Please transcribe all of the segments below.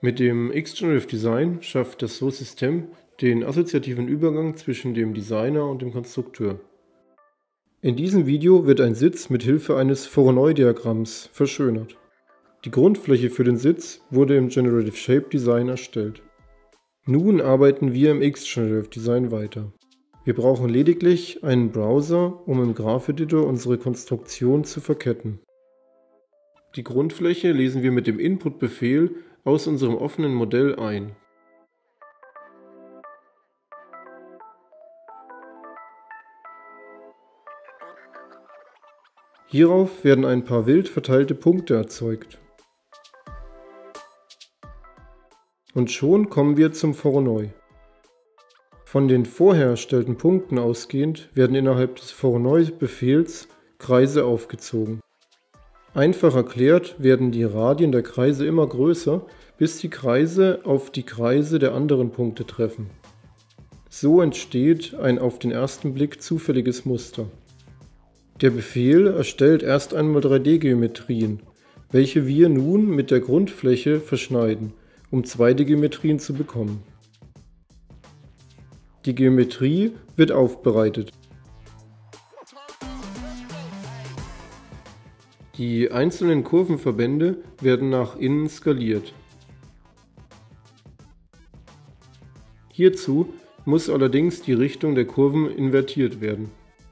Mit dem X-Generative Design schafft das SO-System den assoziativen Übergang zwischen dem Designer und dem Konstrukteur. In diesem Video wird ein Sitz mit Hilfe eines Voronoi-Diagramms verschönert. Die Grundfläche für den Sitz wurde im Generative Shape Design erstellt. Nun arbeiten wir im X-Generative Design weiter. Wir brauchen lediglich einen Browser, um im Grapheditor unsere Konstruktion zu verketten. Die Grundfläche lesen wir mit dem Input-Befehl aus unserem offenen Modell ein. Hierauf werden ein paar wild verteilte Punkte erzeugt. Und schon kommen wir zum Voronoi. Von den vorher erstellten Punkten ausgehend werden innerhalb des Voronoi-Befehls Kreise aufgezogen. Einfach erklärt werden die Radien der Kreise immer größer, bis die Kreise auf die Kreise der anderen Punkte treffen. So entsteht ein auf den ersten Blick zufälliges Muster. Der Befehl erstellt erst einmal 3D-Geometrien, welche wir nun mit der Grundfläche verschneiden, um 2D-Geometrien zu bekommen. Die Geometrie wird aufbereitet. Die einzelnen Kurvenverbände werden nach innen skaliert. Hierzu muss allerdings die Richtung der Kurven invertiert werden.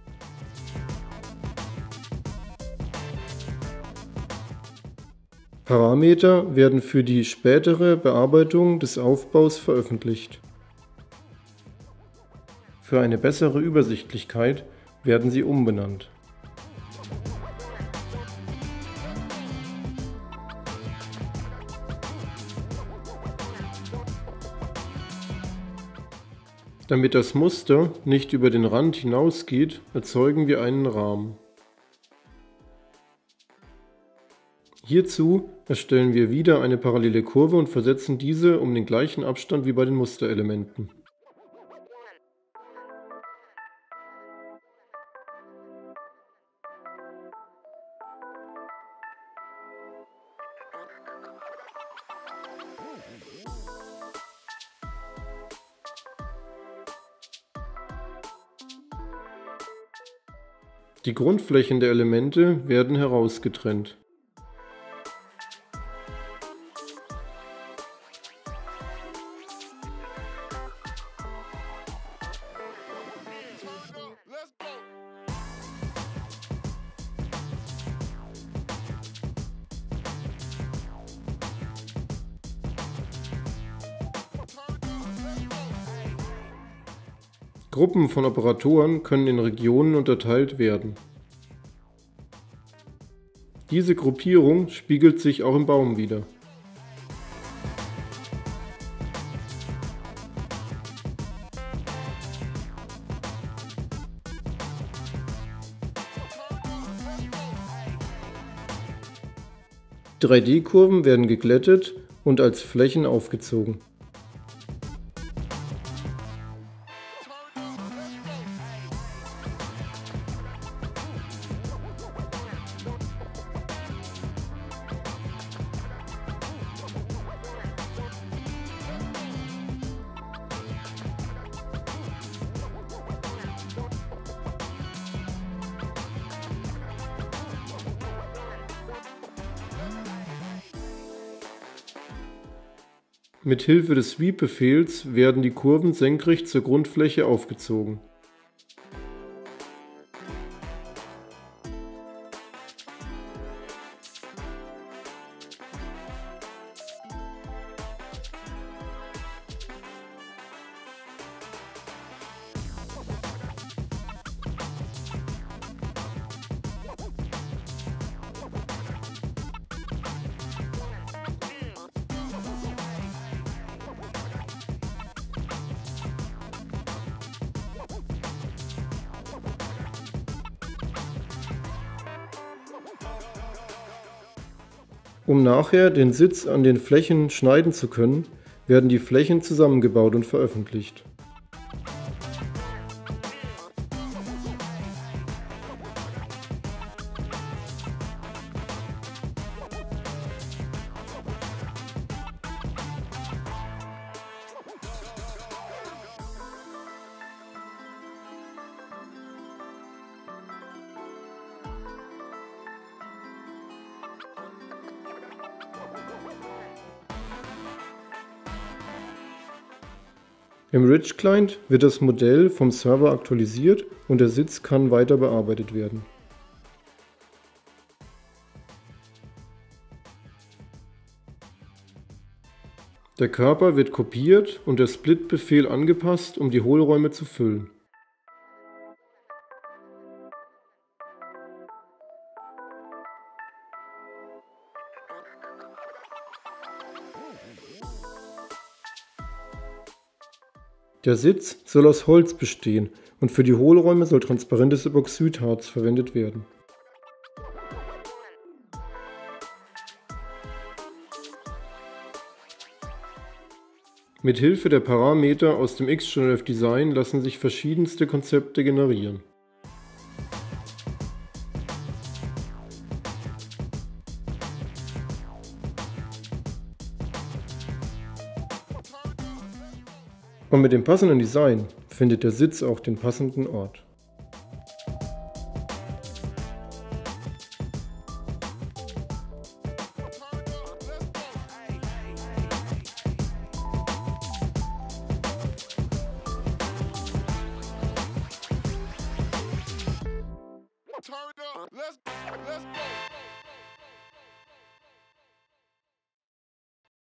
Parameter werden für die spätere Bearbeitung des Aufbaus veröffentlicht. Für eine bessere Übersichtlichkeit werden sie umbenannt. Damit das Muster nicht über den Rand hinausgeht, erzeugen wir einen Rahmen. Hierzu erstellen wir wieder eine parallele Kurve und versetzen diese um den gleichen Abstand wie bei den Musterelementen. Die Grundflächen der Elemente werden herausgetrennt. Gruppen von Operatoren können in Regionen unterteilt werden. Diese Gruppierung spiegelt sich auch im Baum wider. Die 3D-Kurven werden geglättet und als Flächen aufgezogen. Mit Hilfe des Sweep-Befehls werden die Kurven senkrecht zur Grundfläche aufgezogen. Um nachher den Sitz an den Flächen schneiden zu können, werden die Flächen zusammengebaut und veröffentlicht. Im Ridge Client wird das Modell vom Server aktualisiert und der Sitz kann weiter bearbeitet werden. Der Körper wird kopiert und der Split-Befehl angepasst, um die Hohlräume zu füllen. Der Sitz soll aus Holz bestehen und für die Hohlräume soll transparentes Epoxidharz verwendet werden. Mit Hilfe der Parameter aus dem XGenerative Design lassen sich verschiedenste Konzepte generieren. Und mit dem passenden Design findet der Sitz auch den passenden Ort. Turn it up. Let's go.